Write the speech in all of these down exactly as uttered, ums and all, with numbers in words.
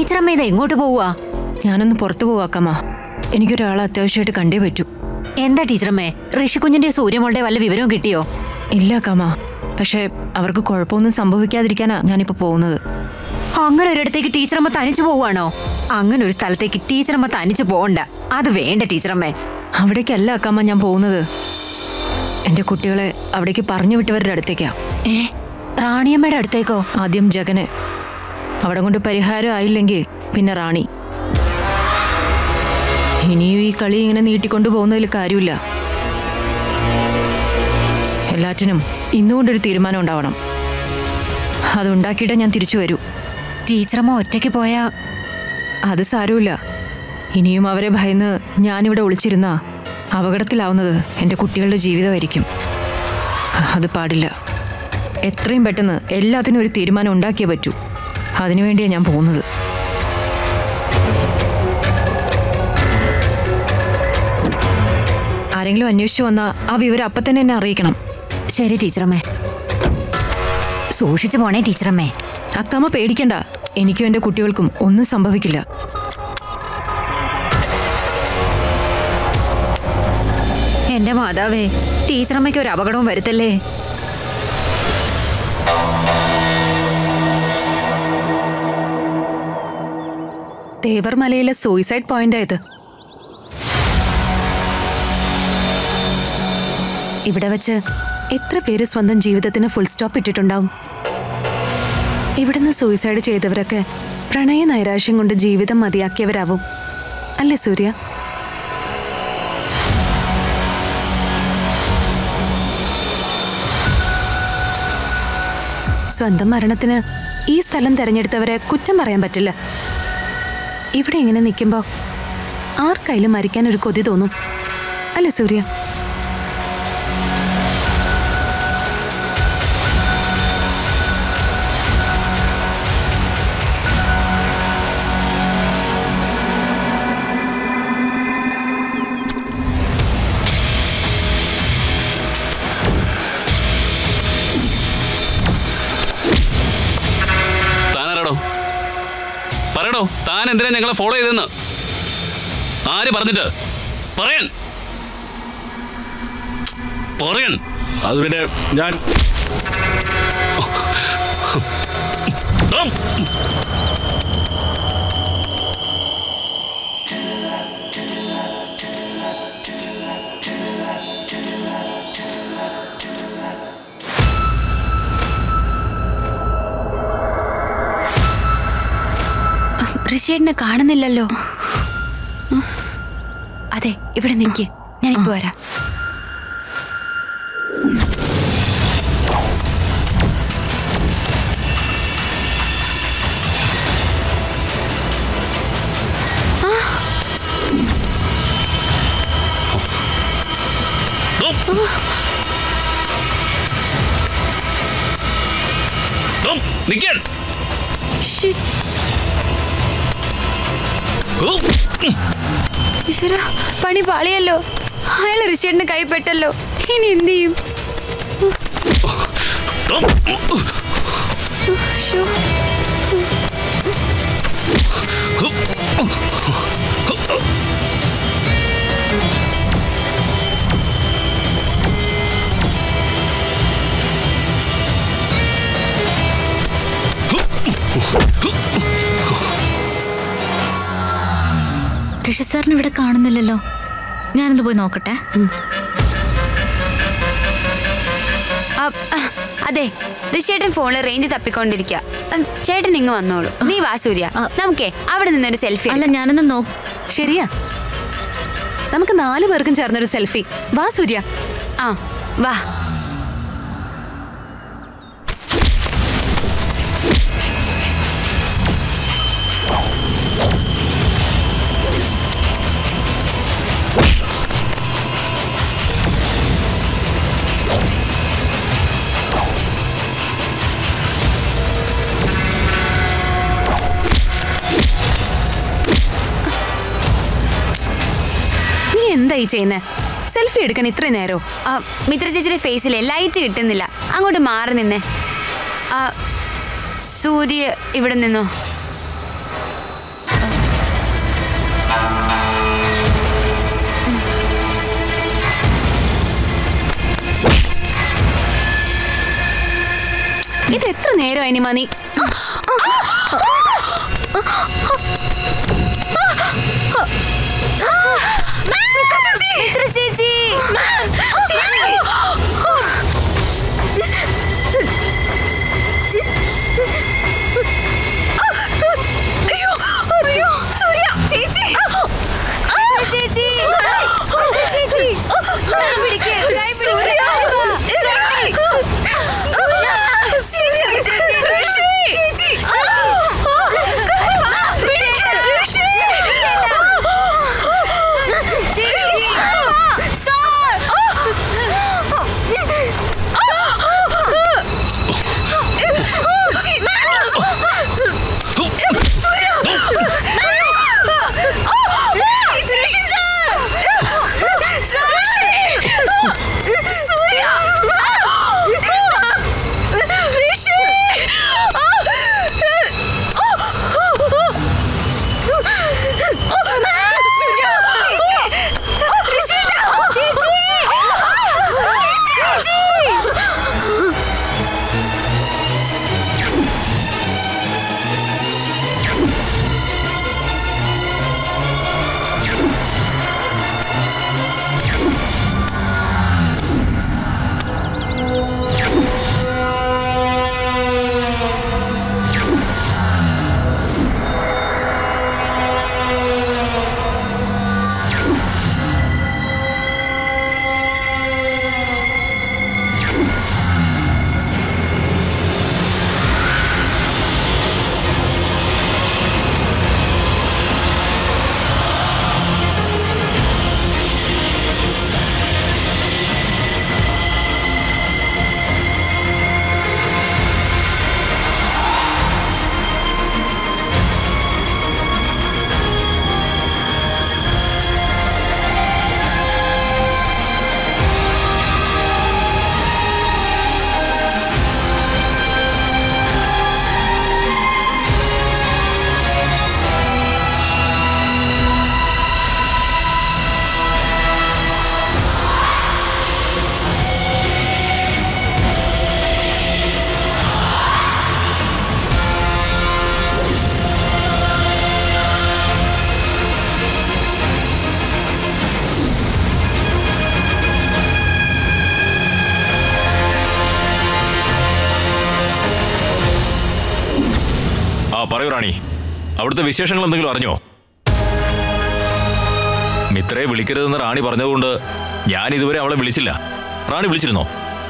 ടീച്ചറമ്മ ഇത് എങ്ങോട്ട് പോവാ? ഞാനൊന്ന് പുറത്തു പോവാക്കമ്മ. എനിക്കൊരാളെ അത്യാവശ്യമായിട്ട് കണ്ടേ പറ്റൂ. എന്താ ടീച്ചറമ്മേ, ഋഷിക്കുഞ്ഞിന്റെ സൂര്യമോളുടെ വല്ല വിവരവും കിട്ടിയോ? ഇല്ല അക്കമ്മ, പക്ഷെ അവർക്ക് കുഴപ്പമൊന്നും സംഭവിക്കാതിരിക്കാനാ ഞാനിപ്പോ പോകുന്നത്. അങ്ങനെ ഒരിടത്തേക്ക് ടീച്ചറമ്മ തനിച്ചു പോവാണോ? അങ്ങനെ ഒരു സ്ഥലത്തേക്ക് ടീച്ചറമ്മ തനിച്ചു പോകണ്ട. അത് വേണ്ട ടീച്ചറമ്മേ. അവിടേക്കല്ല അക്കമ്മ ഞാൻ പോകുന്നത്. എന്റെ കുട്ടികളെ അവിടേക്ക് പറഞ്ഞു വിട്ടവരുടെ അടുത്തേക്കാ. ഏ, റാണിയമ്മയുടെ അടുത്തേക്കോ? ആദ്യം ജഗന്, അവിടെ കൊണ്ട് പരിഹാരം ആയില്ലെങ്കിൽ പിന്നെ റാണി. ഇനിയും ഈ കളി ഇങ്ങനെ നീട്ടിക്കൊണ്ടു പോകുന്നതിൽ കാര്യമില്ല. എല്ലാറ്റിനും ഇന്നുകൊണ്ടൊരു തീരുമാനം ഉണ്ടാവണം. അതുണ്ടാക്കിയിട്ടേ ഞാൻ തിരിച്ചു വരൂ. ടീച്ചറമ്മ ഒറ്റയ്ക്ക് പോയാ? അത് സാരമില്ല. ഇനിയും അവരെ ഭയന്ന് ഞാനിവിടെ ഒളിച്ചിരുന്ന അപകടത്തിലാവുന്നത് എൻ്റെ കുട്ടികളുടെ ജീവിതമായിരിക്കും. അത് പാടില്ല. എത്രയും പെട്ടെന്ന് എല്ലാത്തിനും ഒരു തീരുമാനം ഉണ്ടാക്കിയേ പറ്റൂ. അതിനുവേണ്ടിയാണ് ഞാൻ പോകുന്നത്. ആരെങ്കിലും അന്വേഷിച്ചു വന്നാൽ ആ വിവരം അപ്പം തന്നെ എന്നെ അറിയിക്കണം. ശരി ടീച്ചറമ്മേ. സൂക്ഷിച്ചു പോണേ ടീച്ചറമ്മേ. അക്കമ്മ പേടിക്കണ്ട. എനിക്കും എൻ്റെ കുട്ടികൾക്കും ഒന്നും സംഭവിക്കില്ല. എന്റെ മാതാവേ, ടീച്ചറമ്മയ്ക്ക് ഒരു അപകടവും വരുത്തല്ലേ. തേവർമലയിലെ സൂയിസൈഡ് പോയിന്റ് ആയത്. ഇവിടെ വെച്ച് എത്ര പേര് സ്വന്തം ജീവിതത്തിന് ഫുൾ സ്റ്റോപ്പ് ഇട്ടിട്ടുണ്ടാവും. ഇവിടുന്ന് സൂയിസൈഡ് ചെയ്തവരൊക്കെ പ്രണയ നൈരാശ്യം കൊണ്ട് ജീവിതം മതിയാക്കിയവരാവും അല്ലേ സൂര്യ? സ്വന്തം മരണത്തിന് ഈ സ്ഥലം തിരഞ്ഞെടുത്തവരെ കുറ്റം പറയാൻ പറ്റില്ല. ഇവിടെ ഇങ്ങനെ നിൽക്കുമ്പോൾ ആർക്കായാലും മരിക്കാൻ ഒരു കൊതി തോന്നും അല്ലേ സൂര്യ? പറയടോ, താൻ എന്തിനാ ഞങ്ങളെ ഫോളോ ചെയ്തെന്ന്? ആര് പറഞ്ഞിട്ട്? പറയാൻ പറയാൻ അത് പിന്നെ ഞാൻ ഋഷിയേട്ടനെ കാണുന്നില്ലല്ലോ. അതെ, ഇവിടെ നിൽക്ക്, ഞാൻ ഇപ്പൊ വരാം. ഈശ്വര, പണി പാളിയല്ലോ. അയാൾ ഋഷിയേട്ടന് കൈപ്പെട്ടല്ലോ. ഇനി എന്ത് ചെയ്യും? ഋഷി സാറിന് ഇവിടെ കാണുന്നില്ലല്ലോ. ഞാനൊന്ന് പോയി നോക്കട്ടെ. അതെ, ഋഷിയേട്ടൻ ഫോണിൽ റേഞ്ച് തപ്പിക്കൊണ്ടിരിക്കുക. ചേട്ടൻ ഇങ്ങ് വന്നോളൂ. നീ വാ സൂര്യ, നമുക്കേ അവിടെ നിന്നൊരു സെൽഫി. അല്ല, ഞാനൊന്ന് നോ. ശരിയാ, നമുക്ക് നാലു പേർക്കും ചേർന്നൊരു സെൽഫി. വാ സൂര്യ. ആ വാ. എന്തായി ചെയ്യുന്നേ? സെൽഫി എടുക്കാൻ ഇത്രയും നേരോ? മിത്ര ചേച്ചിയുടെ ഫേസിലെ ലൈറ്റ് കിട്ടുന്നില്ല. അങ്ങോട്ട് മാറി നിന്നേ. സൂര്യ ഇവിടെ നിന്നോ? ഇത് എത്ര നേരം ഇനി മണി? ചേച്ചി ചേച്ചി ചേച്ചി പിടിക്ക് കൈ പറയൂ റാണി, അവിടുത്തെ വിശേഷങ്ങൾ എന്തെങ്കിലും അറിഞ്ഞോ? മിത്രയെ വിളിക്കരുതെന്ന് റാണി പറഞ്ഞതുകൊണ്ട് ഞാൻ ഇതുവരെ അവളെ വിളിച്ചില്ല. റാണി വിളിച്ചിരുന്നോ?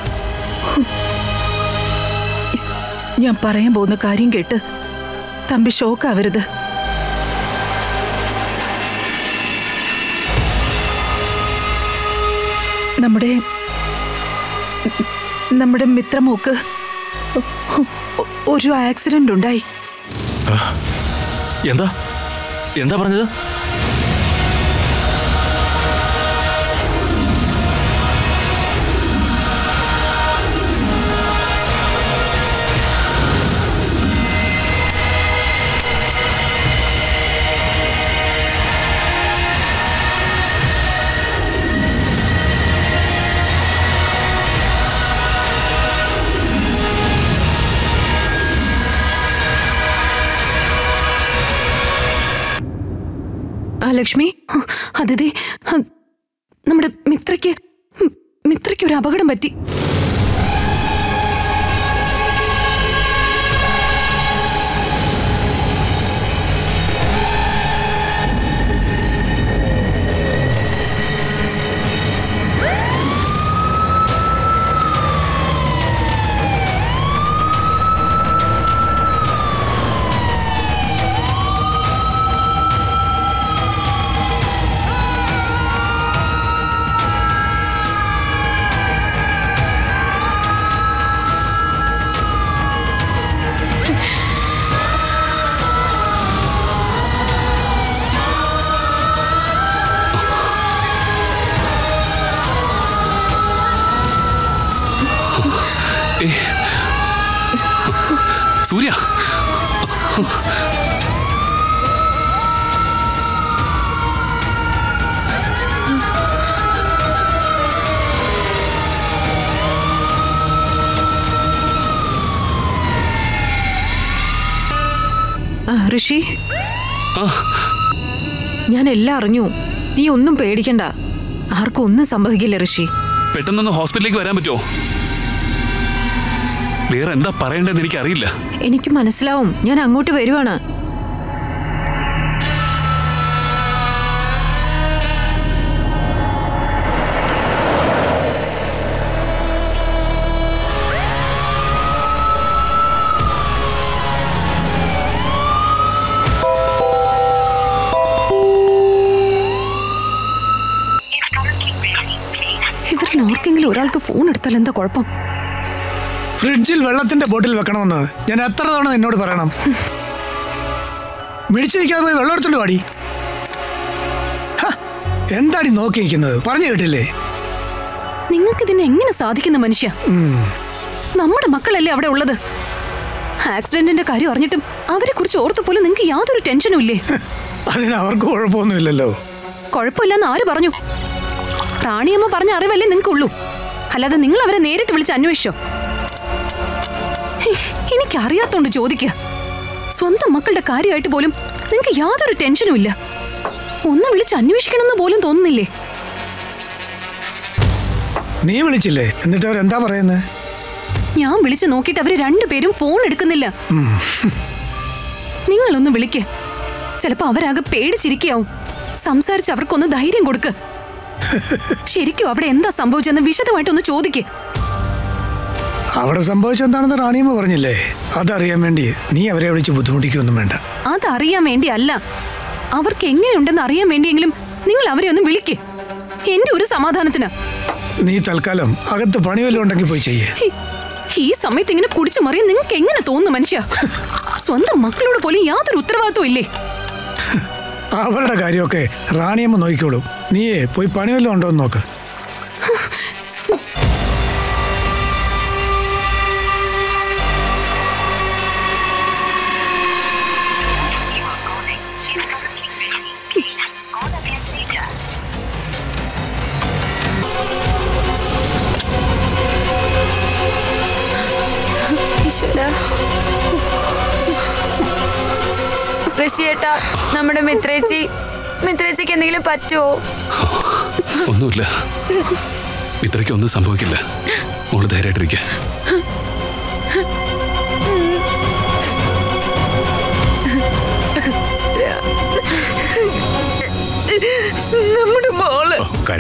ഞാൻ പറയാൻ പോകുന്ന കാര്യം കേട്ട് തമ്പി ഷോക്കാവരുത്. നമ്മുടെ നമ്മുടെ മിത്രമോക്ക് ഒരു ആക്സിഡന്റ് ഉണ്ടായി. എന്താ എന്താ പറഞ്ഞത്? ലക്ഷ്മി, അതിഥി, നമ്മുടെ മിത്രയ്ക്ക് മിത്രയ്ക്ക് ഒരു അപകടം പറ്റി. സൂര്യ, ഋഷി, ആ ഞാൻ എല്ലാം അറിഞ്ഞു. നീ ഒന്നും പേടിക്കണ്ട. ആർക്കും ഒന്നും സംഭവിക്കില്ല ഋഷി. പെട്ടെന്നൊന്ന് ഹോസ്പിറ്റലിലേക്ക് വരാൻ പറ്റുമോ? വേറെ എന്താ പറയേണ്ടതെന്ന് എനിക്കറിയില്ല. എനിക്ക് മനസ്സിലാവും. ഞാൻ അങ്ങോട്ട് വരുവാണ്. ഇവരിൽ ആർക്കെങ്കിലും ഒരാൾക്ക് ഫോൺ എടുത്താൽ എന്താ കുഴപ്പം? ഫ്രിഡ്ജിൽ വെള്ളത്തിന്റെ ബോട്ടിൽ വെക്കണമെന്ന് ഞാൻ എത്ര തവണ എന്നോട് പറയണം? മിടിച്ചിരിക്കാതെ പോയി വെള്ളം എടുത്തോണ്ട് പാടി. എന്താടി നോക്കിയിരിക്കുന്നത്? പറഞ്ഞു കേട്ടില്ലേ? നിങ്ങൾക്ക് ഇതിനെ എങ്ങനെ സാധിക്കുന്ന മനുഷ്യ? നമ്മുടെ മക്കളല്ലേ അവിടെ ഉള്ളത്. ആക്സിഡന്റിന്റെ കാര്യം അറിഞ്ഞിട്ടും അവരെ കുറിച്ച് ഓർത്തു പോലും നിങ്ങൾക്ക് യാതൊരു ടെൻഷനും ഇല്ലേ? അതിന് അവർക്ക് കുഴപ്പമൊന്നുമില്ലല്ലോ. കുഴപ്പമില്ലെന്ന് ആര് പറഞ്ഞു? റാണിയമ്മ പറഞ്ഞ അറിവല്ലേ നിങ്ങൾക്കുള്ളൂ, അല്ലാതെ നിങ്ങൾ അവരെ നേരിട്ട് വിളിച്ച് അന്വേഷിച്ചോ? എനിക്കറിയാത്തോണ്ട് ചോദിക്കുക. സ്വന്തം മക്കളുടെ കാര്യമായിട്ട് പോലും നിങ്ങൾക്ക് യാതൊരു ടെൻഷനും ഇല്ല. ഒന്ന് വിളിച്ച് അന്വേഷിക്കണമെന്ന് പോലും തോന്നുന്നില്ലേ? നീ വിളിച്ചില്ലേ? എന്നിട്ട് അവരെന്താ പറയുന്നത്? ഞാൻ വിളിച്ചു നോക്കിയിട്ട് അവര് രണ്ടുപേരും ഫോൺ എടുക്കുന്നില്ല. നിങ്ങളൊന്ന് വിളിക്ക്. ചിലപ്പോ അവരാകെ പേടിച്ചിരിക്കാവും. സംസാരിച്ച് അവർക്കൊന്ന് ധൈര്യം കൊടുക്ക്. ശരിക്കും അവിടെ എന്താ സംഭവിച്ചെന്ന് വിശദമായിട്ടൊന്ന് ചോദിക്ക്. അവിടെ സംഭവിച്ചെന്താണെന്ന് റാണിയമ്മ പറഞ്ഞില്ലേ? അതറിയാൻ വേണ്ടി നീ അവരെ വിളിച്ച് ബുദ്ധിമുട്ടിക്കൊന്നും വേണ്ട. അതറിയാൻ വേണ്ടി അല്ല, അവർക്ക് എങ്ങനെയുണ്ടെന്ന് അറിയാൻ വേണ്ടിയെങ്കിലും നിങ്ങൾ അവരെ ഒന്ന് വിളിക്ക്. എന്റെ ഒരു സമാധാനത്തിന്. നീ തൽക്കാലം അകത്ത് പണി വല്ലതും ഉണ്ടെങ്കിൽ പോയി ചെയ്യേ. ഈ സമയത്ത് ഇങ്ങനെ കുടിച്ചു മറിയാൻ നിങ്ങൾക്ക് എങ്ങനെ തോന്നുന്നു മനുഷ്യ? സ്വന്തം മക്കളോട് പോലും യാതൊരു ഉത്തരവാദിത്വം ഇല്ലേ? അവരുടെ കാര്യമൊക്കെ റാണിയമ്മ നോക്കിക്കോളും. നീയേ പോയി പണി വല്ലതും ഉണ്ടോ എന്ന് നോക്ക്. ഋഷിയേട്ടാ, നമ്മുടെ മിത്രേച്ചി മിത്രേച്ചിക്ക് എന്തെങ്കിലും പറ്റുമോ? ഒന്നുമില്ല, മിത്രയ്ക്ക് ഒന്നും സംഭവിക്കില്ല. മോള് ധൈര്യമായിട്ടിരിക്കുക. നമ്മുടെ മോള്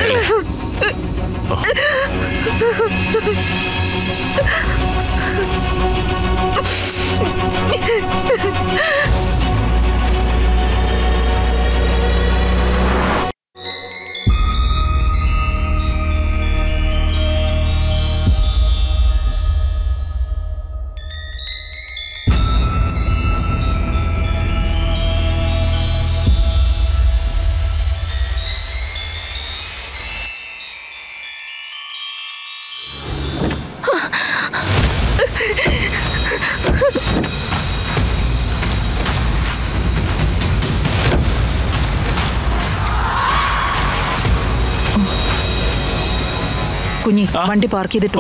കുഞ്ഞി വണ്ടി പാർക്ക് ചെയ്തിട്ടോ?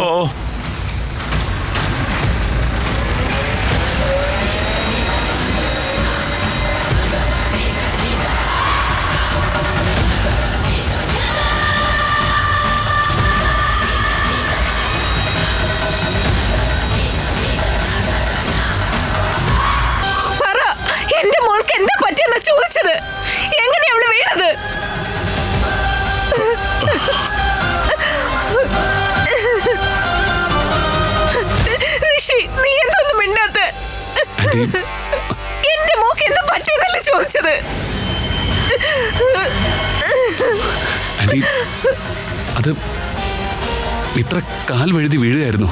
എന്റെ മോൾക്ക് എന്താ പറ്റിയെന്നാ ചോദിച്ചത്? എങ്ങനെയാ അവള് വീണത്? ഋഷി, നീ എന്തൊന്നും മിണ്ടാത്ത? എന്റെ മോക്ക് എന്താ പറ്റിയെന്നല്ലേ ചോദിച്ചത്? അത് ഇത്ര കാൽ വഴുതി വീഴുകയായിരുന്നു.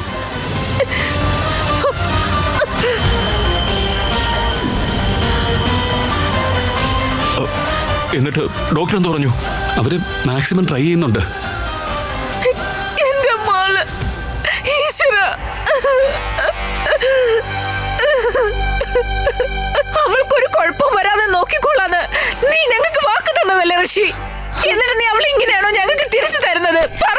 എന്നിട്ട് ഡോക്ടർ എന്ത് പറഞ്ഞു? അവര് മാക്സിമം ട്രൈ ചെയ്യുന്നുണ്ട്. എന്റെ മോള്, ഈശ്വര, അവൾക്കൊരു കുഴപ്പം വരാതെ നോക്കിക്കൊള്ളാന്ന് നീ ഞങ്ങൾക്ക് വാക്ക് തന്നതല്ലേ ഋഷി? എന്നിട്ട് നീ അവൾ ഇങ്ങനെയാണോ ഞങ്ങൾക്ക് തിരിച്ചു തരുന്നത്? പറ.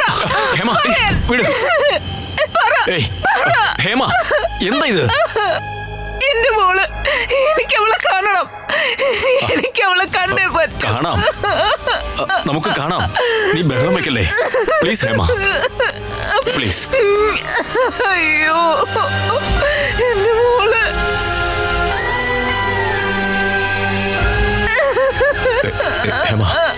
ഹേമ, എന്താ ഇത്? എന്റെ മോള്, എനിക്ക് അവളെ കാണണം. എനിക്ക് അവളെ കണ്ടേ പറ്റും. കാണാം, നമുക്ക് കാണാം. നീ ബഹളം വെക്കല്ലേ പ്ലീസ് ഹേമ, പ്ലീസ്. അയ്യോ എന്റെ മോള്. ഹേമ,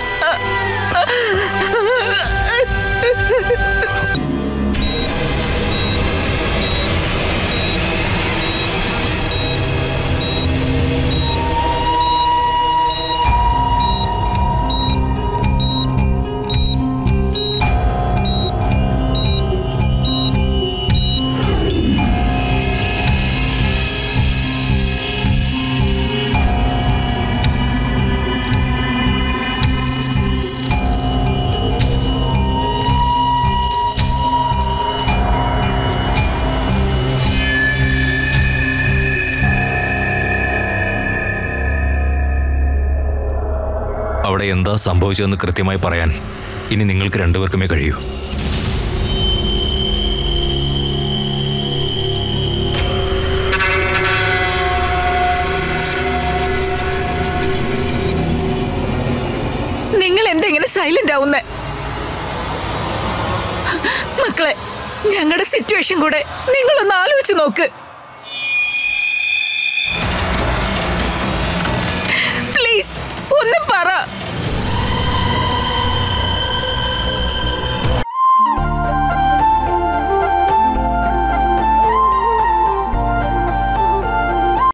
അവിടെ എന്താ സംഭവിച്ചതെന്ന് കൃത്യമായി പറയാൻ ഇനി നിങ്ങൾക്ക് രണ്ടുപേർക്കുമേ കഴിയൂ. നിങ്ങൾ എന്തെങ്ങനെ സൈലന്റ് ആവുന്നേ? മക്കളെ, ഞങ്ങളുടെ സിറ്റുവേഷൻ കൂടെ നിങ്ങളൊന്ന് ആലോചിച്ച് നോക്ക്.